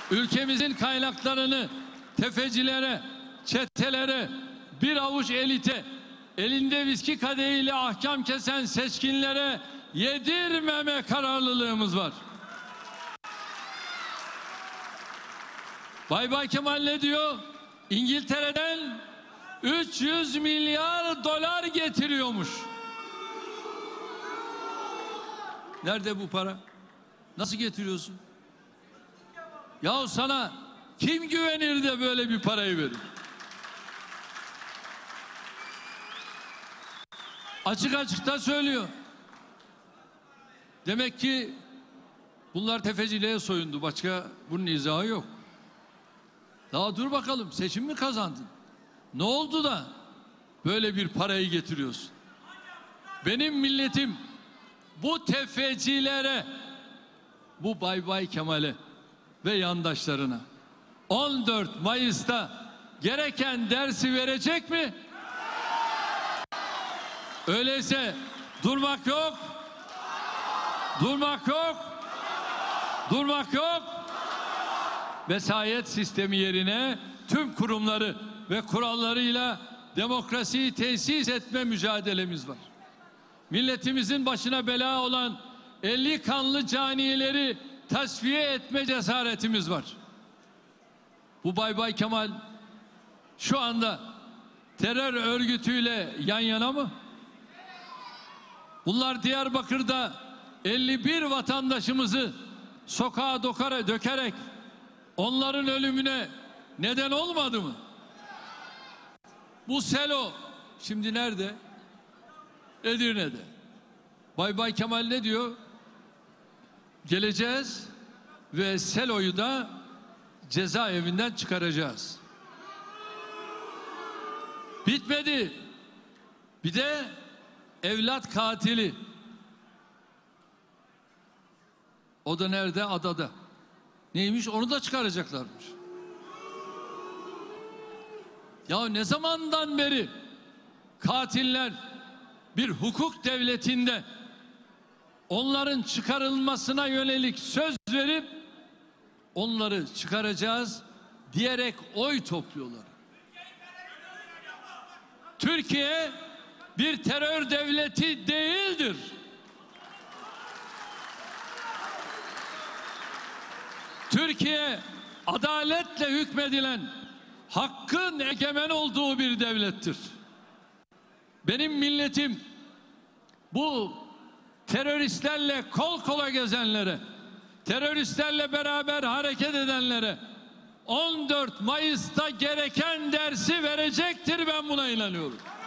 ülkemizin kaynaklarını tefecilere, çetelere, bir avuç elite, elinde viski kadehiyle ahkam kesen seçkinlere yedirmeme kararlılığımız var. Bay Kemal ne diyor? İngiltere'den 300 milyar dolar getiriyormuş. Nerede bu para? Nasıl getiriyorsun? Ya sana kim güvenir de böyle bir parayı verir? Açık açık da söylüyor. Demek ki bunlar tefeciliğe soyundu. Başka bunun izahı yok. Daha dur bakalım, seçim mi kazandın? Ne oldu da böyle bir parayı getiriyorsun? Benim milletim bu tefecilere, bu Bay Kemal'e ve yandaşlarına 14 Mayıs'ta gereken dersi verecek mi? Öyleyse durmak yok, durmak yok, durmak yok. Vesayet sistemi yerine tüm kurumları ve kurallarıyla demokrasiyi tesis etme mücadelemiz var. Milletimizin başına bela olan 50 kanlı canileri tasfiye etme cesaretimiz var. Bu Bay Kemal şu anda terör örgütüyle yan yana mı? Bunlar Diyarbakır'da 51 vatandaşımızı sokağa dökerek onların ölümüne neden olmadı mı? Bu selo şimdi nerede? Edirne'de. Bay Kemal ne diyor? Geleceğiz ve seloyu da cezaevinden çıkaracağız. Bitmedi. Bir de evlat katili. O da nerede? Adada. Neymiş? Onu da çıkaracaklarmış. Ya ne zamandan beri katiller bir hukuk devletinde onların çıkarılmasına yönelik söz verip onları çıkaracağız diyerek oy topluyorlar. Türkiye bir terör devleti değildir. Türkiye adaletle hükmedilen, hakkın egemen olduğu bir devlettir. Benim milletim bu teröristlerle kol kola gezenlere, teröristlerle beraber hareket edenlere 14 Mayıs'ta gereken dersi verecektir, ben buna inanıyorum.